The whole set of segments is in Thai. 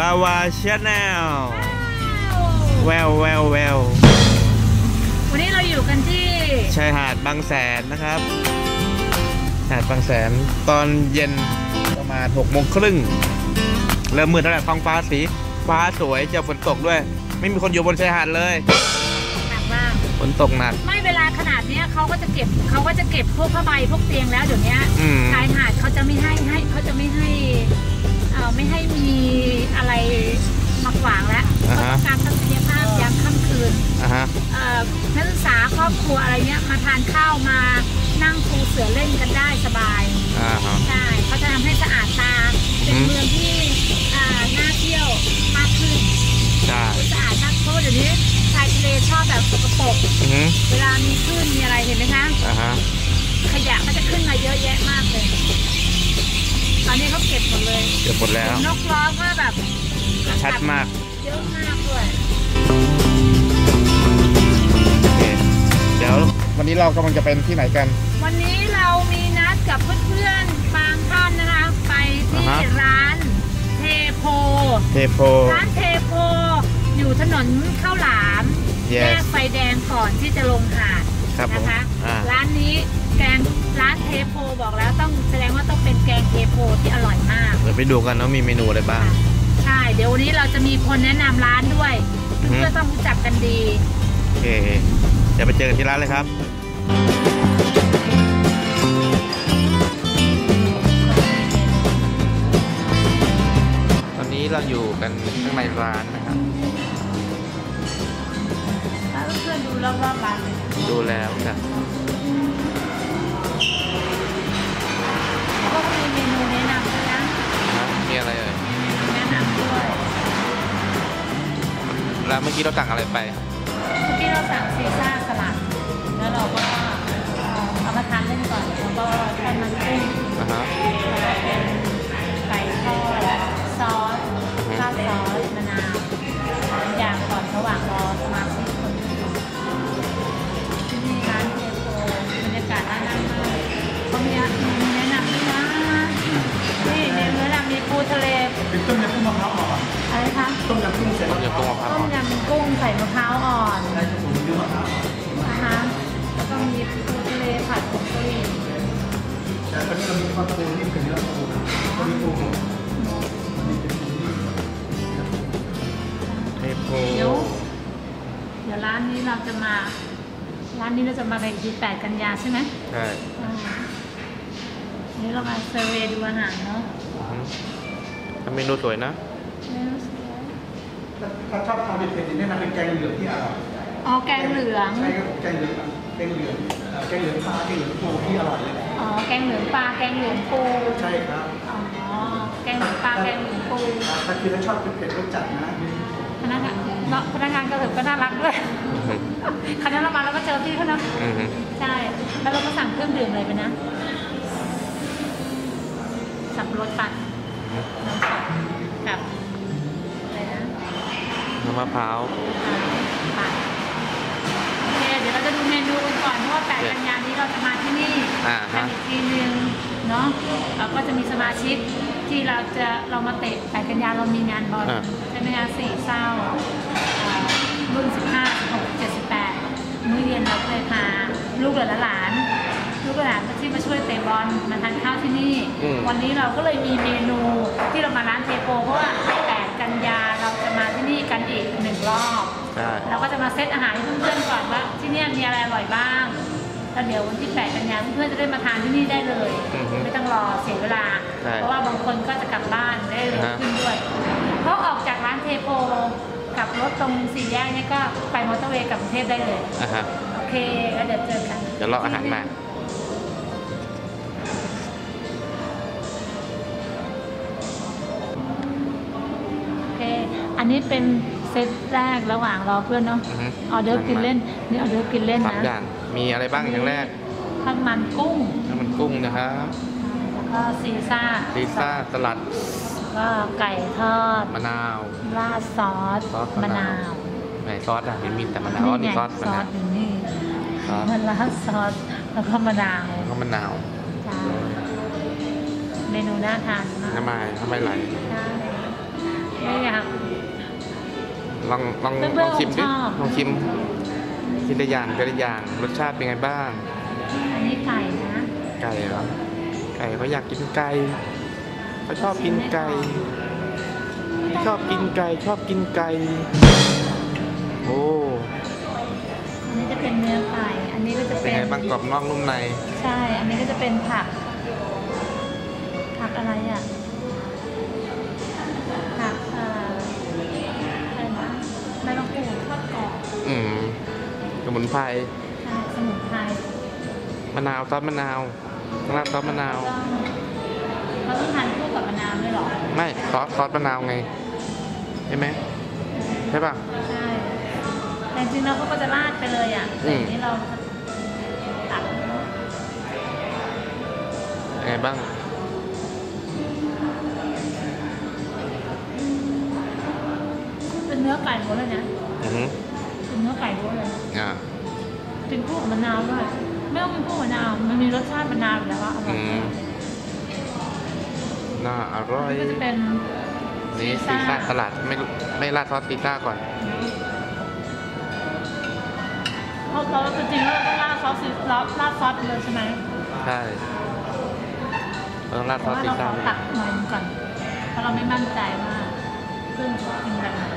าวาชาแนลแวววันนี้เราอยู่กันที่ชายหาดบางแสนนะครับหาดบางแสนตอนเย็นประมาณ6:30เริ่มมืดแล้วแหละท้องฟ้าสีฟ้าสวยจะฝนตกด้วยไม่มีคนอยู่บนชายหาดเลยหนักมากฝนตกหนักไม่เวลาขนาดนี้เขาก็จะเก็บพวกผ้าใบพวกเตียงแล้วเดี๋ยวนี้ชายหาดเขาจะไม่ให้เขาจะไม่ให้มีอะไรมาขวางแล้วเขาต้องการทัศนียภาพยามค่ำคืนนักศึกษาครอบครัวอะไรเนี้ยมาทานข้าวมานั่งปูเสือเล่นกันได้สบายใช่เขาจะทำให้สะอาดตาเป็นเมืองที่น่าเที่ยวมากขึ้นสะอาดมากเพราะเดี๋ยวนี้ชายทะเลชอบแบบสกปรกเวลามีคลื่นมีอะไรเห็นไหมคะขยะก็จะขึ้นมาเยอะแยะมากเลยตอนนี้เขาเก็บหมดเลยเก็บหมดแล้วนกร้องก็แบบชัดมากเยอะมากด้วยเดี๋ยววันนี้เรากำลังจะเป็นที่ไหนกันวันนี้เรามีนัดกับเพื่อนๆบางท่านนะคะไปที่ร้านเทโพร้านเทโพอยู่ถนนข้าวหลามแยกไฟแดงก่อนที่จะลงหาดนะคะร้านนี้ร้านเทโพบอกแล้วต้องแสดงว่าต้องเป็นแกงเทโพที่อร่อยมากเดี๋ยวไปดูกันว่ามีเมนูอะไรบ้างใช่เดี๋ยววันนี้เราจะมีคนแนะนำร้านด้วยเพื่อต้องรู้จักกันดีโอเคจะไปเจอกันที่ร้านเลยครับตอนนี้เราอยู่กันข้างในร้านนะครับเพื่อนดูรอบๆร้านเลยดูแล้วครับก็มีเมนูแนะนำด้วยนะมีอะไรเอ่ยแนะนำด้วยแล้วเมื่อกี้เราสั่งอะไรไปเมื่อกี้เราสั่งซีซ่าสลัดแล้วเราก็เอามาทานเล่นก่อนแล้วก็ทอดมันกุ้งเป็นไก่ทอดซอสข้าวซอสมะนาวอย่างก่อนระหว่างรอสมาชิกคนที่นี่ร้านเทโพบรรยากาศน่านั่งมากเขามีแนะนำด้วยนะนี่ในเนื้อมีปูทะเลเป็นต้มยำกุ้งมะพร้าวอ่อนอะไรคะต้มยำกุ้งใส่มะพร้าวอ่อนต้มยำกุ้งใส่มะพร้าวอ่อนใช่ครับผมมีมะพร้าวนะคะแล้วก็มีปูทะเลผัดผงกะหรี่แต่ตอนนี้เรามีข้าวปูนี่เป็นเนื้อปูก็มีปูเทโพเดี๋ยวร้านนี้เราจะมากันที่8 กันยาใช่ไหมใช่นี่เรามาเซอร์เวย์ดูอาหารเนาะทำเมนูสวยนะถ้าชอบทานเผ็ดๆนี่นะเป็นแกงเหลืองที่อร่อยอ๋อแกงเหลืองใช่ครับแกงเหลืองปลาแกงเหลืองปูที่อร่อยเลยอ๋อแกงเหลืองปลาแกงเหลืองปูใช่ครับอ๋อแกงเหลืองปลาแกงเหลืองปูถ้าคือชอบเผ็ดๆรสจัดนะพนักงานก็ถือก็น่ารักด้วยคณะเรามาแล้วก็เจอพี่เขาเนาะใช่แล้วเราก็สั่งเครื่องดื่มอะไรไปนะสับปะรดปั่นกับอะไรนะน้ำมะพร้าวปั่นโอเคเดี๋ยวเราจะดูเมนูกันก่อนเพราะว่า8 กันยานี้เราจะมาที่นี่กันอีกทีนึงเนาะเราก็จะมีสมาชิกที่เรามาเตะ8 กันยาเรามีงานบอลใช่ไหมคะ4 เศร้ารุ่น15 16 78มื้อเย็นเราเคยพาลูกหลานที่มาช่วยเตะบอลมาทานข้าวที่นี่วันนี้เราก็เลยมีเมนูที่เรามาร้านเทโพเพราะว่า8 กันยาเราจะมาที่นี่กันอีก1 รอบเราก็จะมาเซตอาหารให้เพื่อนๆก่อนว่าที่นี่มีอะไรอร่อยบ้างแล้วเดี๋ยววันที่8 กันยาเพื่อนๆจะได้มาทานที่นี่ได้เลยไม่ต้องรอเสียเวลาเพราะว่าบางคนก็จะกลับบ้านได้เร็วขึ้นด้วยเพราะออกจากร้านเทโพกับรถตรง4 แยกนี่ก็ไปมอเตอร์เวย์กลับกรุงเทพได้เลยโอเคแล้วเดี๋ยวเจอกันเดี๋ยวรออาหารมาโอเคอันนี้เป็นเซตแรกระหว่างรอเพื่อนเนาะออเดอร์กินเล่นนี่ออเดอร์กินเล่นนะ 3 อย่างมีอะไรบ้างอย่างแรกข้าวมันกุ้งนะครับแล้วก็ซีซ่าสลัดก็ไก่ทอดมะนาวราดซอสมะนาวไหนซอสอ่ะมีแต่มะนาวนี่ซอสอยู่นี่มันราดซอสแล้วก็มะนาวเมนูน่าทานมากทำไมไหลไม่อยากลองชิมดิลองชิมทีละอย่างทีละอย่างรสชาติเป็นไงบ้างอันนี้ไก่นะไก่เหรอไก่เขาอยากกินไก่เขาชอบกินไก่ชอบกินไก่ชอบกินไก่โอ้อันนี้จะเป็นเนื้อไก่อันนี้ก็จะเป็นเป็นไงบ้างกรอบนอกนุ่มในใช่อันนี้ก็จะเป็นผักอะไรอ่ะผักอะไรนะใบมะกรูดทอดกรอบสมุนไพรใช่สมุนไพรมะนาวซอสมะนาวราดซอสมะนาวเราต้องทานคู่กับมะนาวด้วยเหรอไม่ซอสมะนาวไงใช่ไหมใช่ป่ะใช่แต่จริงๆเราก็จะราดไปเลยอ่ะแต่อันนี้เราตัดเป็นไงบ้างเป็นเนื้อไก่ล้วนเลยนะฮึเป็นเนื้อไก่ล้วนเลย กินคู่กับมะนาวด้วยไม่ต้องกินคู่กับมะนาวมันมีรสชาติมะนาวอยู่แล้วว่าอร่อยน่าอร่อยก็จะเป็นนี่ซีซ่าตลาดไม่ราดซอสซีซ่าก่อนเพราะเราจริงๆแล้วเราต้องราดซอสไปเลยใช่ไหมใช่เราต้องราดซอสซีเราซ่าขอตักหน่อยนึงก่อนเพราะเราไม่มั่นใจว่าเครื่องกินแบบไหน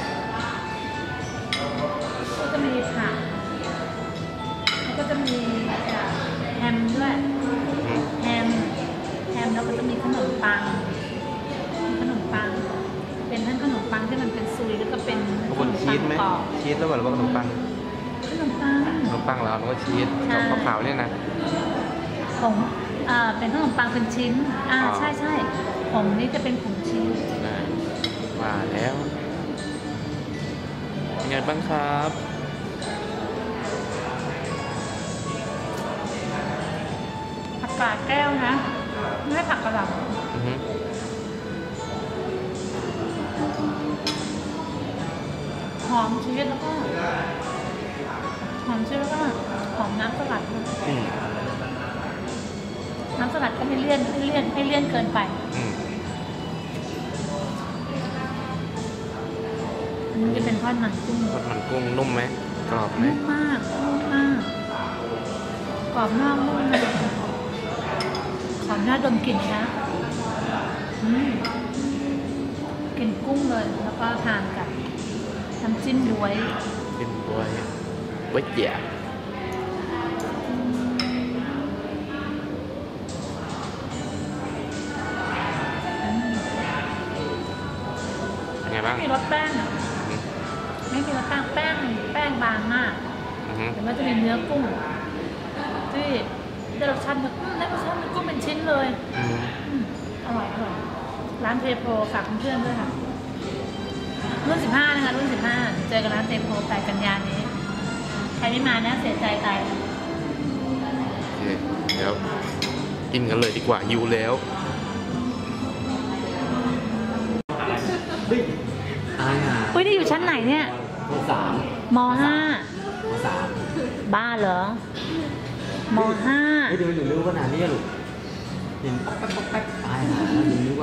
ก็จะมีผักแล้วก็จะมีแฮมด้วยแฮมแล้วก็จะมีขนมปังเป็นทั้งขนมปังที่มันเป็นซุยแล้วก็เป็นขบวนชีสไหมกรอบชีสแล้วหรือว่าขนมปังขนมปังขนมปังเหรอหรือว่าชีสใช่ขาวๆเนี่ยนะผงเป็นขนมปังเป็นชิ้นใช่ผงนี้จะเป็นผงชีสมาแล้วเป็นไงบ้างครับผักกาดแก้วนะไม่ใช่ผักกระหล่อือฮึำหอมชีสแล้วก็หอมน้ำสลัดด้วย น้ำสลัดก็ไม่เลี่ยนเกินไปอันนี้จะเป็นทอดมันกุ้งทอดมันกุ้งนุ่มไหมกรอบไหมนุ่มมากกรอบนอกนุ่มในขอหน้าดมกลิ่นนะกลิ่นกุ้งเลยแล้วก็ทานกับน้ำจิ้มบ๊วยกินด้วยไว้เจี๋ยเป็นไงบ้างไม่มีรสแป้งอะไม่มีรสแป้งแป้งบางมากอือฮึแต่ว่าจะมีเนื้อกุ้งที่ได้รสชาติเนื้อกุ้งเป็นชิ้นเลยอร่อยร้านเทโพฝากเพื่อนๆด้วยค่ะรุ่น 15นะคะรุ่น 15เจอกันร้านเทโพ8 กันยายนนี้ใครไม่มานะเสียใจตายโอเคเดี๋ยวกินกันเลยดีกว่าหิวแล้วอุ้ยนี่อยู่ชั้นไหนเนี่ยม.3 มม.3 .5 บ้าเหรอมไม่ดูหนูรู้ขนาดนี้ลูกเห็นป๊อกแป๊กตายหาหนูนึกว่า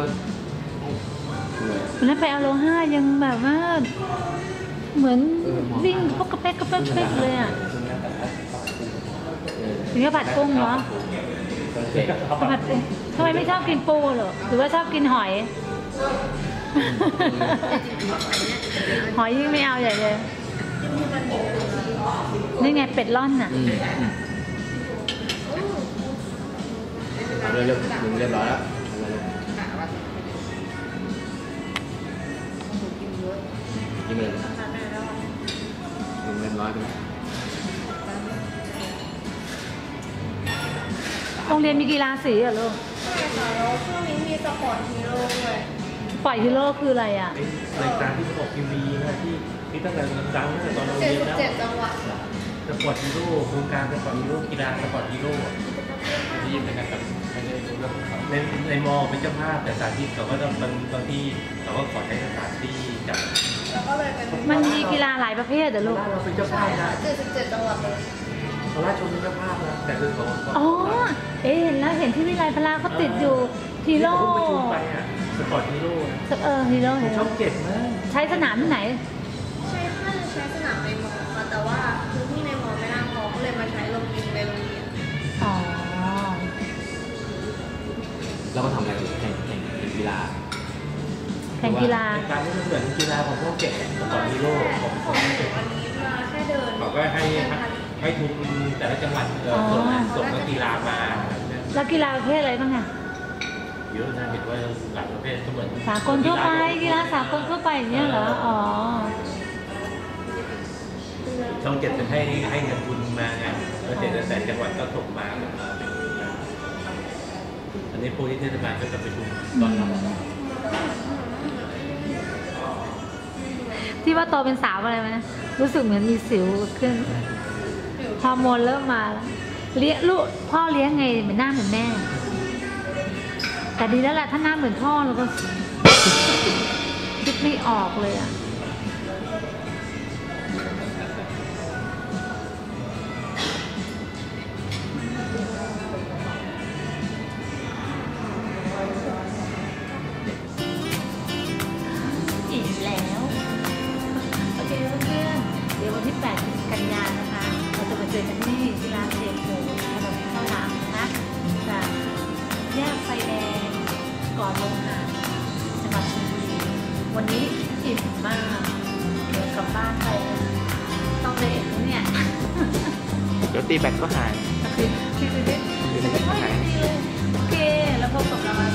.5 วันนั้นไปเอาโล5ยังแบบว่าเหมือนวิ่งพกกระเป๊กเลยอ่ะถึงจะผัดกุ้งเหรอผัดกุ้งทำไมไม่ชอบกินปูเหรอหรือว่าชอบกินหอย หอยยิ่งไม่เอาใหญ่เลยนี่ไงเป็ดร่อนน่ะเรียบร้อยแล้วกินเลยเรียบร้อยแล้วโรงเรียนมีกีฬาสีเหรอลูกใช่ค่ะแล้วช่วงนี้มีสปอร์ตฮีโร่ด้วยปล่อยฮีโร่คืออะไรอ่ะรายการที่ออกทีวีนะที่ตั้งแต่ดังตั้งแต่ตอนเราเรียนแล้ว 77 จังหวัดสปอร์ตฮีโร่โครงการสปอร์ตฮีโร่กีฬาสปอร์ตฮีโร่ที่ยินนะครับไม่ได้รู้เรื่องของเขาในมอเป็นเจ้าภาพแต่สถานที่เขาก็ต้องบางที่เขาก็ขอใช้สถานที่จัดแล้วก็เลยเป็นมันมีกีฬาหลายประเภทเหรอลูกเราเป็นเจ้าภาพนะ 77 จังหวัดเลยเขาราชชนเป็นเจ้าภาพนะแต่คือเขาอ๋อ เห็นแล้วเห็นที่วิไลพลาเขาติดอยู่ฮีโร่ที่เขาประชุมไปอ่ะสปอร์ตฮีโร่ฮีโร่ผมชอบเก็บมากใช้สนามที่ไหนใช่น่าจะใช้สนามในมอค่ะแต่ว่าพื้นที่ในมอไม่น่าพอก็เลยมาใช้โรงยิมในโรงเรียนอ๋อแล้วก็ทำอะไรแข่งกีฬาแข่งกีฬาเป็นการที่มันเหมือนกีฬาของพวกเก็บสปอร์ตฮีโร่ของของหนูอันนี้มาแค่เดินเขาก็ให้ทุนแต่ละจังหวัดส่งนักกีฬามาแล้วกีฬาประเภทอะไรบ้างอะเยอะนะเห็นว่าหลายประเภทก็เหมือนสากลทั่วไปกีฬาสากลทั่วไปอย่างเงี้ยเหรอ อ๋อช่องเจ็ดจะให้เงินทุนมาไงแล้วแต่จังหวัดก็ส่งมาอันนี้ผู้ที่เทศบาลก็จะไปทุนตอนรับที่ว่าโตเป็นสาวอะไรไหมรู้สึกเหมือนมีสิวขึ้นฮอร์โมนเริ่มมาแล้วเลี้ยงลูกพ่อเลี้ยงไงเหมือนหน้าเหมือนแม่ แต่ดีแล้วแหละถ้าหน้าเหมือนพ่อเราก็คิดไม่ออกเลยอ่ะอีกแล้วโอเคเพื่อนๆเดี๋ยววันที่ 8 กันยายนนะคะเราจะมาเจอกันที่ร้านเด็กโหถนนข้าวหลามนะคะจากแยกไฟแดงก่อนลงหาดจังหวัดชลบุรีวันนี้อิ่มมากเดี๋ยวกลับบ้านไปต้องเลยแล้วเนี่ยเดี๋ยวตีแบตก็หายโอเคดีเลยโอเคแล้วพบกับเรา